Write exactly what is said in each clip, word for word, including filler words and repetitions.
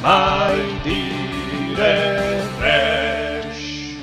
Mai dire trash.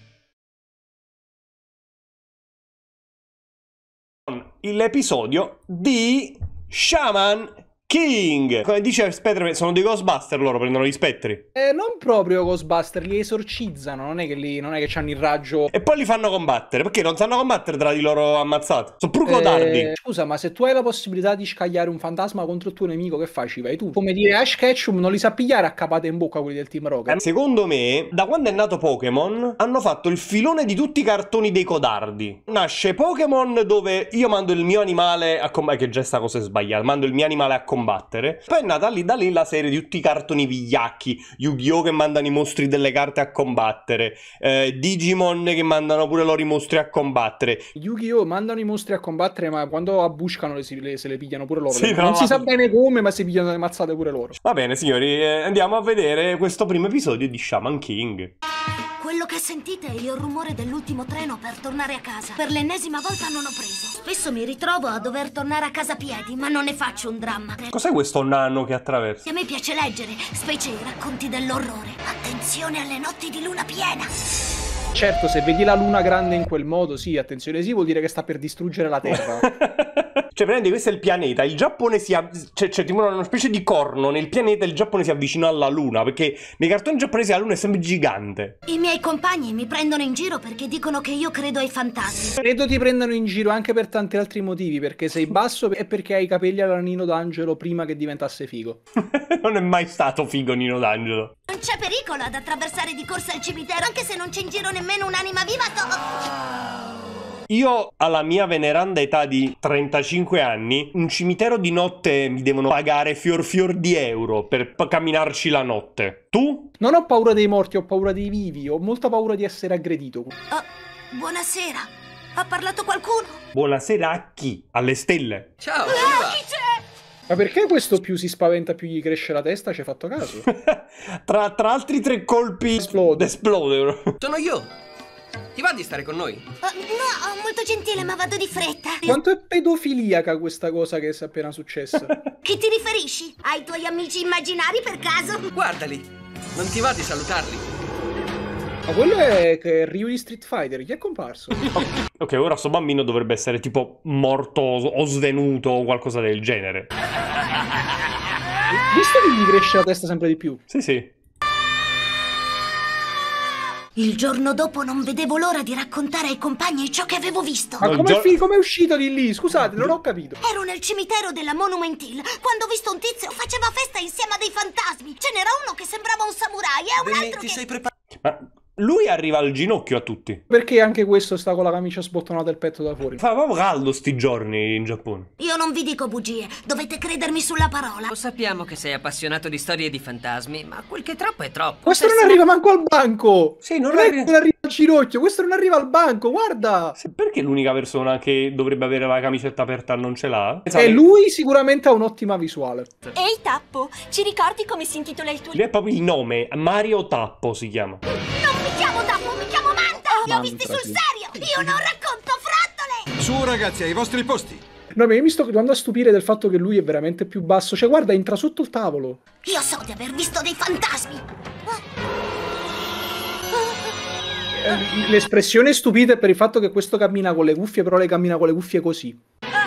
L'episodio di Shaman King. Come dice Spetter, sono dei Ghostbuster, loro prendono gli spettri. Eh, non proprio Ghostbuster, li esorcizzano, non è che li, non è che hanno il raggio. E poi li fanno combattere, perché non sanno combattere tra di loro ammazzati. Sono pure codardi. Eh, scusa, ma se tu hai la possibilità di scagliare un fantasma contro il tuo nemico, che fai? Ci vai tu? Come dire, Ash Ketchum non li sa pigliare a capate in bocca quelli del Team Rocket. Secondo me, da quando è nato Pokémon, hanno fatto il filone di tutti i cartoni dei codardi. Nasce Pokémon dove io mando il mio animale a combattere, che già sta cosa è sbagliata, mando il mio animale a combattere. Poi è nata lì da lì la serie di tutti i cartoni vigliacchi, Yu-Gi-Oh! Che mandano i mostri delle carte a combattere, eh, Digimon che mandano pure loro i mostri a combattere. Yu-Gi-Oh! Mandano i mostri a combattere, ma quando abbuscano le, le, se le pigliano pure loro. Sì, non no, si ma... sa bene come, ma si pigliano le mazzate pure loro. Va bene signori, eh, andiamo a vedere questo primo episodio di Shaman King. Quello che sentite è il rumore dell'ultimo treno per tornare a casa. Per l'ennesima volta non ho preso. Spesso mi ritrovo a dover tornare a casa a piedi, ma non ne faccio un dramma. Cos'è questo nano che attraversa? A me piace leggere, specie i racconti dell'orrore. Attenzione alle notti di luna piena. Certo, se vedi la luna grande in quel modo, sì, attenzione, sì, vuol dire che sta per distruggere la Terra. Cioè, prendi, questo è il pianeta, il Giappone si avvicina, c'è, c'è tipo una specie di corno nel pianeta, il Giappone si avvicina alla luna, perché nei cartoni giapponesi la luna è sempre gigante. I miei compagni mi prendono in giro perché dicono che io credo ai fantasmi. Credo ti prendano in giro anche per tanti altri motivi, perché sei basso e perché hai i capelli alla Nino D'Angelo prima che diventasse figo. Non è mai stato figo Nino D'Angelo. Non c'è pericolo ad attraversare di corsa il cimitero, anche se non c'è in giro nemmeno un'anima viva. Io, alla mia veneranda età di trentacinque anni, un cimitero di notte mi devono pagare fior fior di euro per camminarci la notte. Tu? Non ho paura dei morti, ho paura dei vivi, ho molta paura di essere aggredito. Oh, buonasera. Ha parlato qualcuno? Buonasera a chi? Alle stelle. Ciao, Ah, chi c'è? Ma perché questo più si spaventa più gli cresce la testa? Ci hai fatto caso? tra, tra altri tre colpi Esplode. esplode. sono io. Ti va di stare con noi? Uh, no, molto gentile, ma vado di fretta. Quanto è pedofiliaca questa cosa che è appena successa? Che ti riferisci? Ai tuoi amici immaginari per caso? Guardali, non ti va di salutarli? Ma quello è che è Ryu di Street Fighter, chi è comparso? Ok, ora sto bambino dovrebbe essere tipo morto o svenuto o qualcosa del genere. Visto che gli cresce la testa sempre di più? Sì, sì. Il giorno dopo non vedevo l'ora di raccontare ai compagni ciò che avevo visto. Ma No, come gio- è uscito di lì? Scusate, non ho capito. Ero nel cimitero della Monument Hill quando ho visto un tizio faceva festa insieme a dei fantasmi. Ce n'era uno che sembrava un samurai e un Bene, altro ti che... sei preparato? Ma lui arriva al ginocchio a tutti. Perché anche questo sta con la camicia sbottonata e il petto da fuori? Fa proprio caldo sti giorni in Giappone. Io non vi dico bugie, dovete credermi sulla parola. Lo sappiamo che sei appassionato di storie di fantasmi, ma quel che è troppo è troppo. Questo non Essere- arriva manco al banco! Sì, non Non è arri- che non arriva al ginocchio, questo non arriva al banco, guarda! Sì, perché l'unica persona che dovrebbe avere la camicetta aperta non ce l'ha? E lui sicuramente ha un'ottima visuale. Ehi Tappo, ci ricordi come si intitola il tuo Lui è proprio il nome, Mario Tappo si chiama. Non mi chiamo Tappo, mi chiamo Manta! Li ho visti sul sì. serio! Io non racconto frottole! Su ragazzi, ai vostri posti. No, ma io mi sto andando a stupire del fatto che lui è veramente più basso. Cioè, guarda, entra sotto il tavolo. Io so di aver visto dei fantasmi! Eh, L'espressione stupita è per il fatto che questo cammina con le cuffie, però le cammina con le cuffie così.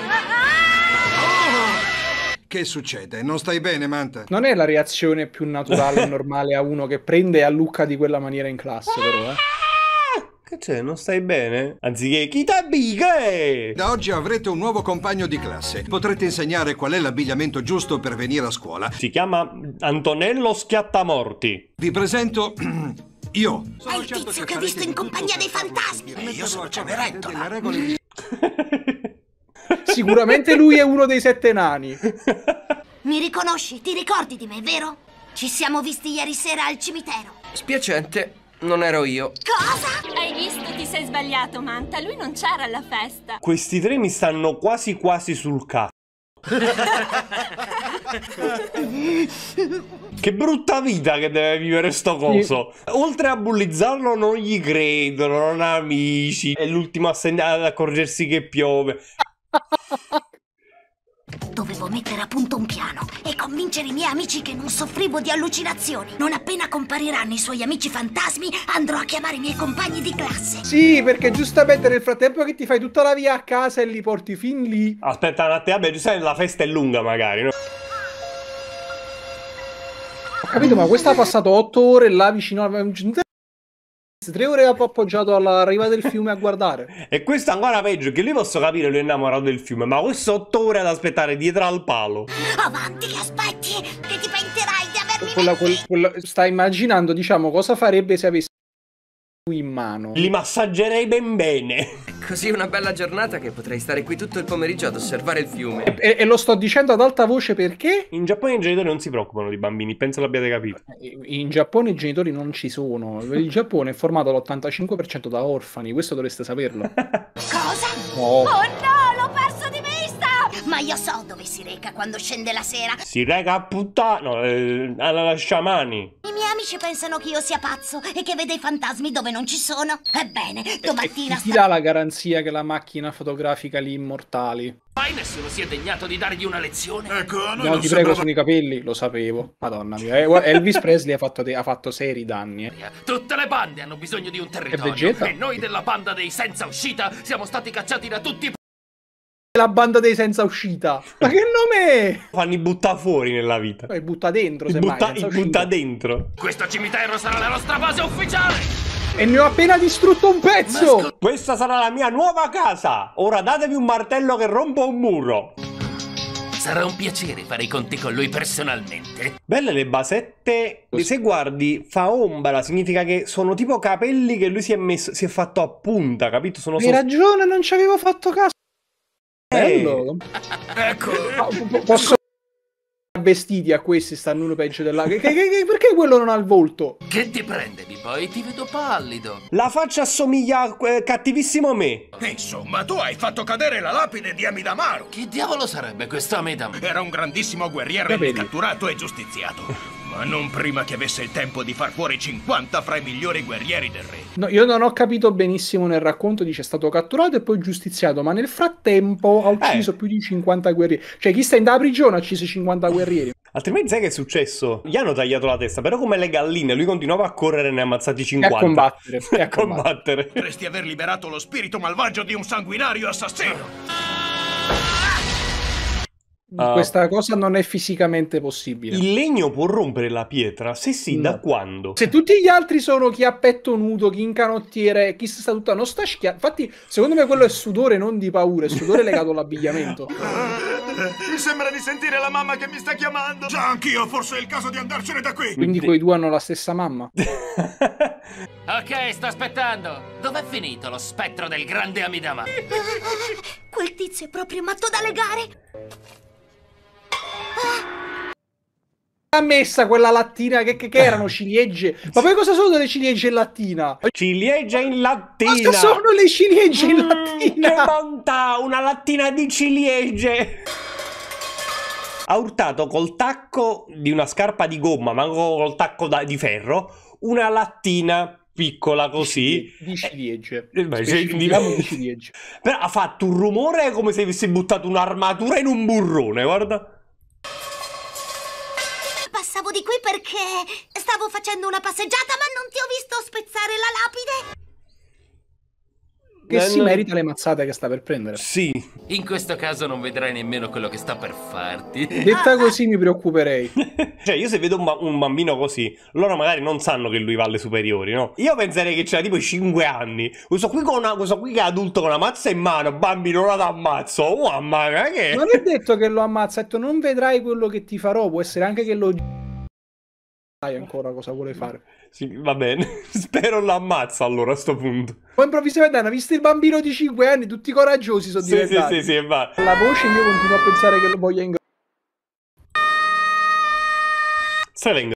Che succede? Non stai bene, Manta? Non è la reazione più naturale e normale a uno che prende e allucca di quella maniera in classe, però, eh. Che c'è? Non stai bene? Anziché chi t'abbiga? Da oggi avrete un nuovo compagno di classe. Potrete insegnare qual è l'abbigliamento giusto per venire a scuola. Si chiama Antonello Schiattamorti. Vi presento io. È il tizio che ho visto in compagnia dei fantasmi! Io sono Cenerentola. Delle regole di... Sicuramente lui è uno dei sette nani. Mi riconosci? Ti ricordi di me, vero? Ci siamo visti ieri sera al cimitero. Spiacente, non ero io. Cosa? Hai visto? Ti sei sbagliato, Manta. Lui non c'era alla festa. Questi tre mi stanno quasi quasi sul cazzo. Che brutta vita che deve vivere sto coso. Sì. Oltre a bullizzarlo non gli credono, non ha amici. È l'ultimo a segnare ad accorgersi che piove. Dovevo mettere a punto un piano e convincere i miei amici che non soffrivo di allucinazioni. Non appena compariranno i suoi amici fantasmi, andrò a chiamare i miei compagni di classe. Sì, perché giustamente nel frattempo che ti fai tutta la via a casa e li porti fin lì. Aspetta un attimo, vabbè, giustamente la festa è lunga magari, no? Ho capito, ma questa ha passato otto ore là vicino a... Tre ore appoggiato alla riva del fiume a guardare. E questo ancora peggio, che lui posso capire, lui è innamorato del fiume, ma questo otto ore ad aspettare dietro al palo. Avanti, che aspetti, che ti pentirai di avermi... Quella, quel, quella, sta immaginando, diciamo, cosa farebbe se avesse in mano. Li massaggerei ben bene. Così una bella giornata che potrei stare qui tutto il pomeriggio ad osservare il fiume. E, e lo sto dicendo ad alta voce perché? In Giappone i genitori non si preoccupano di bambini, penso l'abbiate capito. In Giappone i genitori non ci sono. Il Giappone è formato all'ottantacinque per cento da orfani, questo dovreste saperlo. Cosa? No. Oh no, l'ho perso di vista! Ma io so dove si reca quando scende la sera. Si reca a puttana, no, eh, alla sciamani. I miei amici pensano che io sia pazzo e che veda i fantasmi dove non ci sono. Ebbene, domattina... E chi ti dà la garanzia che la macchina fotografica li immortali? Mai nessuno si è degnato di dargli una lezione? Ecco, a noi No, non ti prego, sembrava... sono i capelli, lo sapevo. Madonna mia. Eh, Elvis Presley ha fatto, ha fatto seri danni. Eh. Tutte le bande hanno bisogno di un territorio. Vegeta? E noi della banda dei senza uscita siamo stati cacciati da tutti i... La banda dei senza uscita. Ma che nome è? Fanno i butta fuori nella vita. Poi butta dentro, I semmai. butta, senza i uscita. butta dentro. Questo cimitero sarà la nostra base ufficiale! E ne ho appena distrutto un pezzo! Questa sarà la mia nuova casa. Ora datemi un martello che rompo un muro. Sarà un piacere fare i conti con lui personalmente. Belle le basette. Se guardi, fa ombra, significa che sono tipo capelli che lui si è messo, si è fatto a punta, capito? Sono Hai so- ragione, non ci avevo fatto caso. Bello. Ecco, Ma po- Posso vestiti a questi stanno uno peggio dell'altro. Che, che, che, perché quello non ha il volto? che ti prende, B-Boy? Ti vedo pallido. La faccia assomiglia a eh, cattivissimo me. Insomma, tu hai fatto cadere la lapide di Amidamaru. Chi diavolo sarebbe questo Amidam? Era un grandissimo guerriero Capelli. catturato e giustiziato. Ma non prima che avesse il tempo di far fuori cinquanta fra i migliori guerrieri del re. No, io non ho capito benissimo nel racconto, dice è stato catturato e poi giustiziato, ma nel frattempo ha ucciso Eh. più di cinquanta guerrieri. Cioè chi sta in da prigione ha ucciso cinquanta guerrieri. Altrimenti sai che è successo? Gli hanno tagliato la testa, però come le galline lui continuava a correre e ne ha ammazzati E cinquanta. a combattere. E A a combattere. combattere. Potresti aver liberato lo spirito malvagio di un sanguinario assassino. Ah. Questa cosa non è fisicamente possibile. Il legno può rompere la pietra? Se sì, No. da quando? Se tutti gli altri sono chi a petto nudo, chi in canottiere, chi sta tutta non sta schia... Infatti, secondo me quello è sudore non di paura, è sudore legato all'abbigliamento. Mi sembra di sentire la mamma che mi sta chiamando. Già, anch'io, forse è il caso di andarcene da qui. Quindi quei due hanno la stessa mamma. Ok, sto aspettando. Dov'è finito lo spettro del grande Amidama? Quel tizio è proprio matto da legare. Ha messa quella lattina che, che, che erano ciliegie. Ma poi cosa sono delle ciliegie in lattina? Ciliegia in lattina! Cosa sono le ciliegie in Mm, che lattina? bontà! Una lattina di ciliegie! Ha urtato col tacco di una scarpa di gomma, ma col tacco da- di ferro, una lattina piccola così. Di ciliegie. Eh, beh, Specifichiamo cioè, di ciliegie. Però ha fatto un rumore come se avesse buttato un'armatura in un burrone, guarda. Passavo di qui perché stavo facendo una passeggiata, ma non ti ho visto spezzare la lapide. Che Eh, si no. merita le mazzate che sta per prendere. Sì. In questo caso non vedrai nemmeno quello che sta per farti. Detta così mi preoccuperei. Cioè, io se vedo un, ba- un bambino così, loro magari non sanno che lui va alle superiori, no? Io penserei che c'era tipo cinque anni. Questo qui, con una, questo qui che è adulto con una mazza in mano, bambino, ora t'ammazzo. Oh, mamma mia, che... Non è detto che lo ammazza, ha detto non vedrai quello che ti farò, può essere anche che lo... Sai ancora cosa vuole fare. Sì, va bene. Spero lo ammazza allora a sto punto. Poi improvvisamente hanno visto il bambino di cinque anni, tutti coraggiosi sono Sì, sì, diventati. sì, sì, e va. La voce io continuo a pensare che lo voglia ingrossare. Se venga.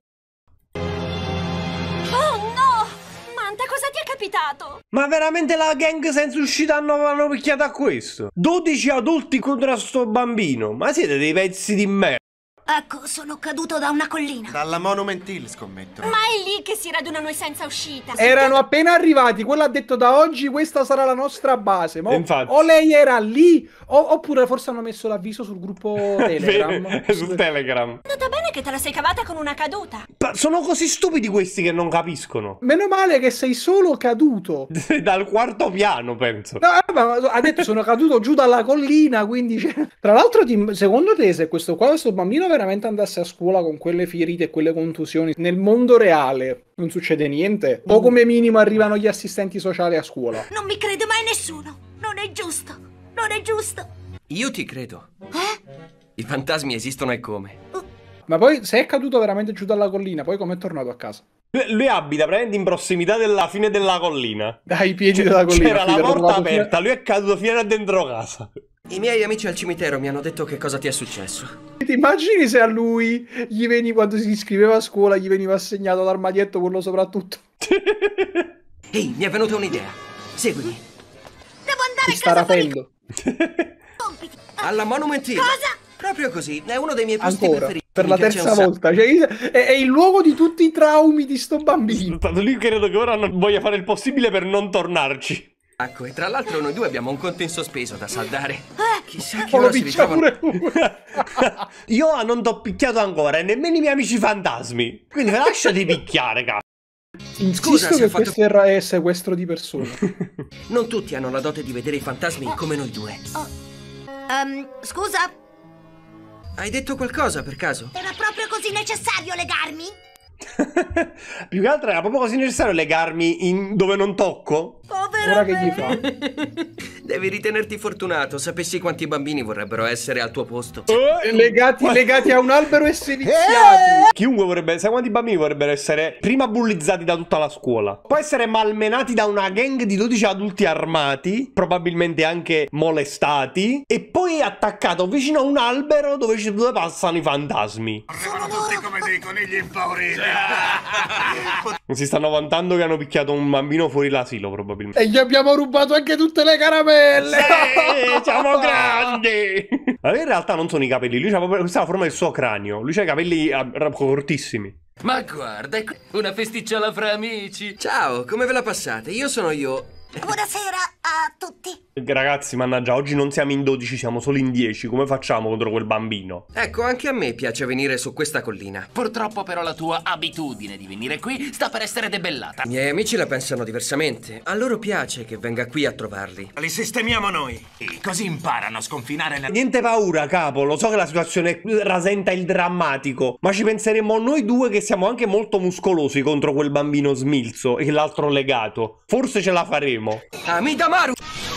Oh no! Manta, cosa ti è capitato? Ma veramente la gang senza uscita hanno, hanno picchiato a questo? dodici adulti contro sto bambino. Ma siete dei pezzi di merda. Ecco, sono caduto da una collina. Dalla Monument Hill, scommetto. Ma è lì che si radunano i senza uscita. Erano appena arrivati, quello ha detto da oggi questa sarà la nostra base. Mo, Infatti. o lei era lì, o, oppure forse hanno messo l'avviso sul gruppo Telegram. Su Telegram. È andata bene che te la sei cavata con una caduta. Ma sono così stupidi questi che non capiscono. Meno male che sei solo caduto. Dal quarto piano, penso. No, ma ha detto sono caduto giù dalla collina, quindi... Cioè... Tra l'altro, ti... secondo te se questo qua, questo bambino veramente andasse a scuola con quelle ferite e quelle contusioni, nel mondo reale non succede niente? O come minimo arrivano gli assistenti sociali a scuola? Non mi crede mai nessuno. Non è giusto. Non è giusto. Io ti credo. Eh? I fantasmi esistono e come. Ma poi se è caduto veramente giù dalla collina, poi com'è tornato a casa? Lui, lui abita praticamente in prossimità della fine della collina. Dai piedi della collina. C'era la porta aperta, lui è caduto fino a dentro casa. I miei amici al cimitero mi hanno detto che cosa ti è successo. Ti immagini se a lui gli veniva, quando si iscriveva a scuola, gli veniva assegnato l'armadietto quello soprattutto? Ehi, mi è venuta un'idea. Seguimi. Devo andare Si a sta casa con i rapendo. compiti. Alla Monument Hill. Cosa? Proprio così, è uno dei miei posti Ancora, preferiti. per Mi la piace terza un sacco. volta. Cioè, è, è il luogo di tutti i traumi di sto bambino. Lui credo che ora non voglia fare il possibile per non tornarci. Ecco, e tra l'altro noi due abbiamo un conto in sospeso da saldare. Eh? Chissà che Oh, lo ora si picchia ritrovano. pure lui. Io non t'ho picchiato ancora e nemmeno i miei amici fantasmi. Quindi lasciati picchiare, cazzo. Insisto Scusa, se che ho fatto- questo è sequestro di persone. Non tutti hanno la dote di vedere i fantasmi come noi due. Ehm, scusa, Hai detto qualcosa per caso? era proprio così necessario legarmi? Più che altro era proprio così necessario legarmi in dove non tocco? Povero Ora che gli me. fa? Devi ritenerti fortunato, sapessi quanti bambini vorrebbero essere al tuo posto. Legati, legati a un albero e seviziati. Chiunque vorrebbe, sai quanti bambini vorrebbero essere prima bullizzati da tutta la scuola, poi essere malmenati da una gang di dodici adulti armati, probabilmente anche molestati, e poi attaccato vicino a un albero dove, ci, dove passano i fantasmi. Arrivano tutti come dei conigli impauriti. Si stanno vantando che hanno picchiato un bambino fuori l'asilo, probabilmente. E gli abbiamo rubato anche tutte le caramelle. Sì, siamo grandi! Ma in realtà non sono i capelli, lui ha proprio questa è la forma del suo cranio. Lui ha i capelli ah, cortissimi. Ma guarda, è qui una festicciola fra amici. Ciao, come ve la passate? Io sono io. Buonasera a tutti. Ragazzi, mannaggia, oggi non siamo in dodici, siamo solo in dieci. Come facciamo contro quel bambino? Ecco, anche a me piace venire su questa collina. Purtroppo però la tua abitudine di venire qui sta per essere debellata. I miei amici la pensano diversamente. A loro piace che venga qui a trovarli. Li sistemiamo noi. E così imparano a sconfinare la... Niente paura, capo, lo so che la situazione rasenta il drammatico, ma ci penseremo noi due che siamo anche molto muscolosi contro quel bambino smilzo e l'altro legato. Forse ce la faremo. Amidamaru!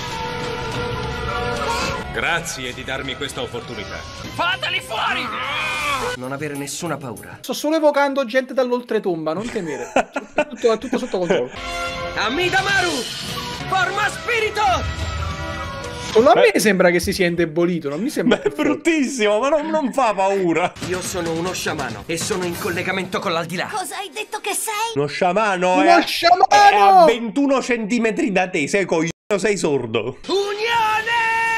Grazie di darmi questa opportunità. Fateli fuori! Non avere nessuna paura. Sto solo evocando gente dall'oltretomba, non temere. È tutto, è tutto sotto controllo. Amidamaru! Forma spirito! Solo a me sembra che si sia indebolito, non mi sembra. È bruttissimo, ma non, non fa paura. Io sono uno sciamano e sono in collegamento con l'aldilà. Cosa hai detto che sei? Uno sciamano Uno è, a- sciamano! è a ventuno centimetri da te, sei coglione o sei sordo? Unione!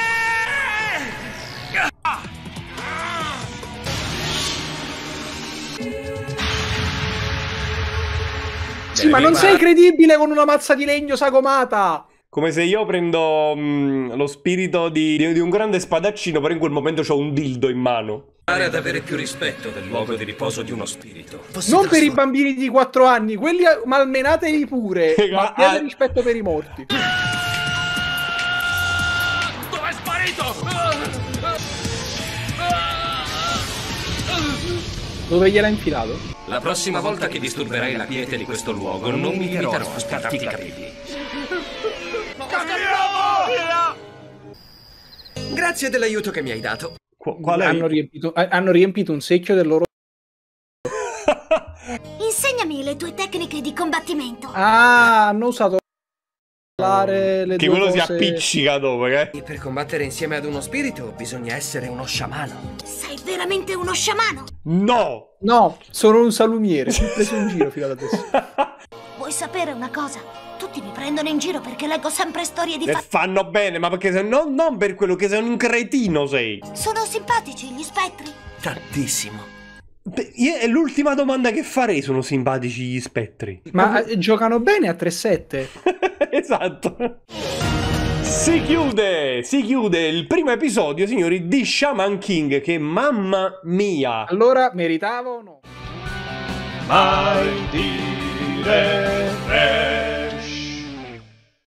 Sì, ma non sei credibile con una mazza di legno sagomata. Come se io prendo mm, lo spirito di, di- di un grande spadaccino, però in quel momento ho un dildo in mano. Pare ad avere più rispetto del luogo di riposo di uno spirito. Fossi Non per i trasformato- bambini di quattro anni, quelli malmenateli pure. Ma Ah. abbiate rispetto per i morti. Dove è sparito? Dove gliel'ha infilato? La prossima volta che disturberai la quiete di questo luogo, non mi limiterò a spaccarti i capelli. Grazie dell'aiuto che mi hai dato. Qu- qual è? Hanno riempito, eh, hanno riempito un secchio del loro... Insegnami le tue tecniche di combattimento. Ah, hanno usato le Che due quello si cose... appiccica dopo, eh? E per combattere insieme ad uno spirito bisogna essere uno sciamano. Sei veramente uno sciamano? No! No, sono un salumiere. Mi ho preso in giro fino ad adesso. Vuoi Vuoi sapere una cosa? Tutti mi prendono in giro perché leggo sempre storie di E fa... fanno bene, ma perché se no, non per quello che sei un cretino sei. Sono simpatici gli spettri? Tantissimo. Beh, io- è l'ultima domanda che farei, sono simpatici gli spettri. Ma eh, giocano bene a tre sette. Esatto. Si chiude, si chiude il primo episodio, signori, di Shaman King, che mamma mia. Allora, meritava o no? Mai dire